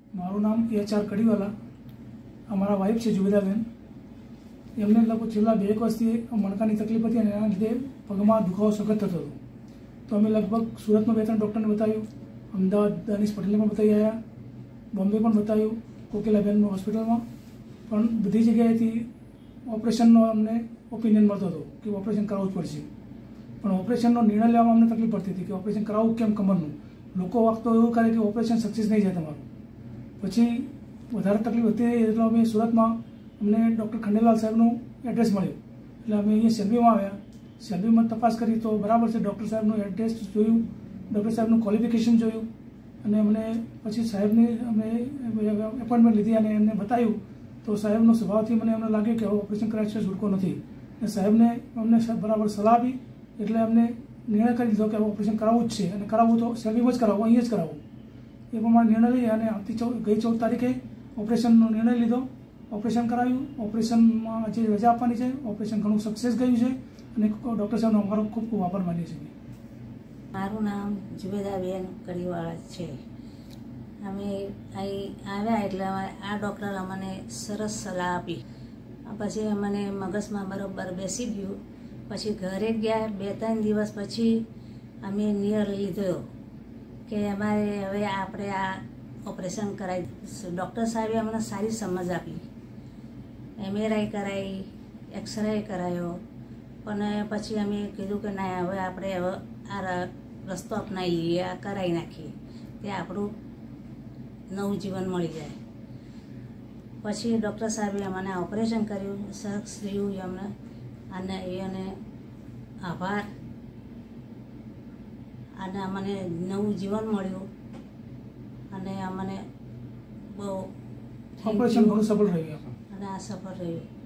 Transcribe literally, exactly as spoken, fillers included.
મારું નામ H R Kadiwala, અમારા વાઇફ છે જુબેદાબેન. એમને લગભગ છેલ્લા બે એક વર્ષથી મણકાની તકલીફ હતી અને એના લીધે પગમાં દુખાવો સખત થતો હતો. તો અમે લગભગ સુરતમાં બે ત્રણ ડૉક્ટરને બતાવ્યું, અમદાવાદ દાનિશ પટેલને પણ બતાવી આવ્યા, બોમ્બે પણ બતાવ્યું, કોકિલાબેન હોસ્પિટલમાં, પણ બધી જગ્યાએથી ઓપરેશનનો અમને ઓપિનિયન મળતો હતો કે ઓપરેશન કરાવવું જ પડશે. પણ ઓપરેશનનો નિર્ણય લેવામાં અમને તકલીફ પડતી હતી કે ઓપરેશન કરાવવું કેમ કમરનું. લોકો વાગતો એવું કરે કે ઓપરેશન સક્સેસ નહીં જાય તમારું. પછી વધારે તકલીફ હતી એટલે અમે સુરતમાં અમને ડૉક્ટર ખંડેલાલ સાહેબનું એડ્રેસ મળ્યું એટલે અમે અહીંયા સેલ્બીમાં આવ્યા. સેલ્બીમાં તપાસ કરી તો બરાબર છે, ડૉક્ટર સાહેબનું એડ્રેસ જોયું, ડૉક્ટર સાહેબનું ક્વોલિફિકેશન જોયું અને અમને પછી સાહેબની અમે એપોઇન્ટમેન્ટ લીધી અને એમને બતાવ્યું. તો સાહેબનો સ્વભાવથી મને અમને લાગ્યું કે હવે ઓપરેશન કરાય છે છૂટકો નથી. અને સાહેબને અમને બરાબર સલાહ આપી એટલે અમને નિર્ણય કરી દીધો કે હવે ઓપરેશન કરાવવું જ છે અને કરાવવું તો સેલ્બીમાં જ કરાવવું, અહીંયા જ કરાવવું. એ પ્રમાણે નિર્ણય લઈ અને આવતી ચૌદ ગઈ ચૌદ તારીખે ઓપરેશનનો નિર્ણય લીધો. ઓપરેશન કરાવ્યું. ઓપરેશનમાં જે રજા આપવાની છે, ઓપરેશન ઘણું સક્સેસ ગયું છે અને ડૉક્ટર સાહેબનો અમારો ખૂબ ખૂબ આભાર માનીએ છીએ. મારું નામ જુબેદાબેન કડીવાળા છે. અમે અહીં આવ્યા એટલે આ ડૉક્ટર અમને સરસ સલાહ આપી. પછી અમને મગજમાં બરાબર બેસી ગયું. પછી ઘરે ગયા, બે ત્રણ દિવસ પછી અમે નિર્ણય લીધો કે અમારે હવે આપણે આ ઓપરેશન કરાવી. ડૉક્ટર સાહેબે અમને સારી સમજ આપી, એમઆરઆઈ કરાવી, એક્સરે કરાયો. પણ પછી અમે કીધું કે ના, હવે આપણે હવે આ રસ્તો અપનાવી લઈએ, આ કરાવી નાખીએ, તે આપણું નવું જીવન મળી જાય. પછી ડૉક્ટર સાહેબે અમને ઓપરેશન કર્યું, સરસ થયું અમને અને એને આભાર. અને અમને નવું જીવન મળ્યું અને અમને બહુ ઓપરેશન ઘણું સફળ રહ્યું અને આ સફળ રહ્યું.